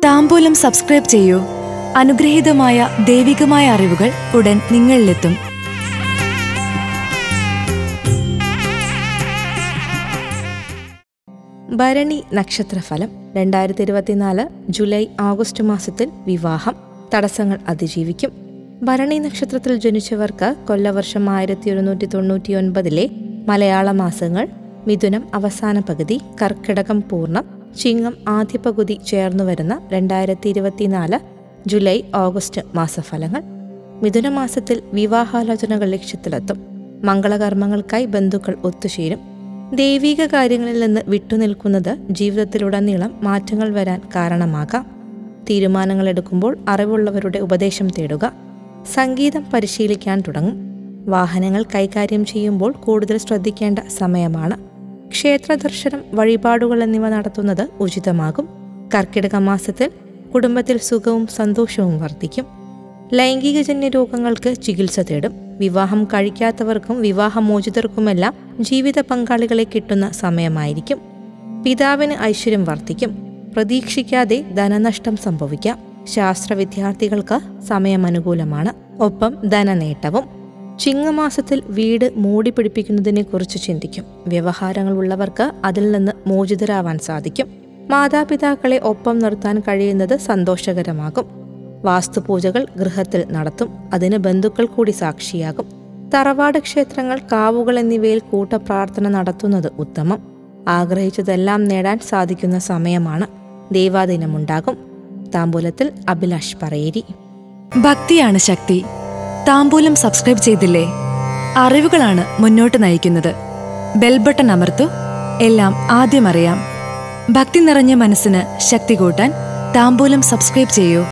താംബൂലം subscribe ചെയ്യൂ. അനുഗ്രഹീതമായ ദൈവികമായ അറിവുകൾ ഉടൻ നിങ്ങളിലെത്തും. ഭരണി നക്ഷത്രഫലം 2024 ജൂലൈ ഓഗസ്റ്റ് മാസത്തിൽ വിവാഹം തടസ്സങ്ങൾ അതിജീവിക്കും. ഭരണി നക്ഷത്രത്തിൽ ജനിച്ചവർക്ക് കൊല്ലവർഷം 1199 മലയാള മാസങ്ങൾ മിഥുനം അവസാന പകുതി, കർക്കിടകം പൂർണ്ണം, ചിങ്ങം ആദ്യ പകുതി ചേർന്നുവരുന്ന 2024 ജൂലൈ ഓഗസ്റ്റ് മാസഫലങ്ങൾ. മിഥുനമാസത്തിൽ വിവാഹാലോചനകൾ ലക്ഷ്യത്തിലെത്തും. മംഗളകർമ്മങ്ങൾക്കായി ബന്ധുക്കൾ ഒത്തുചേരും. ദൈവിക കാര്യങ്ങളിൽ നിന്ന് വിട്ടുനിൽക്കുന്നത് ജീവിതത്തിലുടനീളം മാറ്റങ്ങൾ വരാൻ കാരണമാകാം. തീരുമാനങ്ങൾ എടുക്കുമ്പോൾ അറിവുള്ളവരുടെ ഉപദേശം തേടുക. സംഗീതം പരിശീലിക്കാൻ തുടങ്ങും. വാഹനങ്ങൾ കൈകാര്യം ചെയ്യുമ്പോൾ കൂടുതൽ ശ്രദ്ധിക്കേണ്ട സമയമാണ്. ക്ഷേത്ര ദർശനം, വഴിപാടുകൾ എന്നിവ നടത്തുന്നത് ഉചിതമാകും. കർക്കിടക മാസത്തിൽ കുടുംബത്തിൽ സുഖവും സന്തോഷവും വർദ്ധിക്കും. ലൈംഗികജന്യ രോഗങ്ങൾക്ക് ചികിത്സ തേടും. വിവാഹം കഴിക്കാത്തവർക്കും വിവാഹമോചിതർക്കുമെല്ലാം ജീവിത പങ്കാളികളെ കിട്ടുന്ന സമയമായിരിക്കും. പിതാവിന് ഐശ്വര്യം വർദ്ധിക്കും. പ്രതീക്ഷിക്കാതെ ധനനഷ്ടം സംഭവിക്കാം. ശാസ്ത്ര വിദ്യാർത്ഥികൾക്ക് സമയം അനുകൂലമാണ്. ഒപ്പം ധനനേട്ടവും. ചിങ്ങമാസത്തിൽ വീട് മൂടി പിടിപ്പിക്കുന്നതിനെ കുറിച്ച് ചിന്തിക്കും. വ്യവഹാരങ്ങൾ ഉള്ളവർക്ക് അതിൽ നിന്ന് മോചിതരാവാൻ സാധിക്കും. മാതാപിതാക്കളെ ഒപ്പം നിർത്താൻ കഴിയുന്നത് സന്തോഷകരമാകും. വാസ്തുപൂജകൾ ഗൃഹത്തിൽ നടത്തും. അതിന് ബന്ധുക്കൾ കൂടി സാക്ഷിയാകും. തറവാട് ക്ഷേത്രങ്ങൾ, കാവുകൾ എന്നിവയിൽ കൂട്ടപ്രാർത്ഥന നടത്തുന്നത് ഉത്തമം. ആഗ്രഹിച്ചതെല്ലാം നേടാൻ സാധിക്കുന്ന സമയമാണ്. ദൈവാധീനമുണ്ടാകും. താംബൂലത്തിൽ അഭിലാഷ് പറയേരി. ഭക്തിയാണ് ശക്തി. താംബൂലം സബ്സ്ക്രൈബ് ചെയ്തില്ലേ? അറിവുകളാണ് മുന്നോട്ട് നയിക്കുന്നത്. ബെൽ ബട്ടൺ അമർത്തു. എല്ലാം ആദ്യം അറിയാം. ഭക്തി നിറഞ്ഞ മനസ്സിന് ശക്തി കൂട്ടാൻ താംബൂലം സബ്സ്ക്രൈബ് ചെയ്യൂ.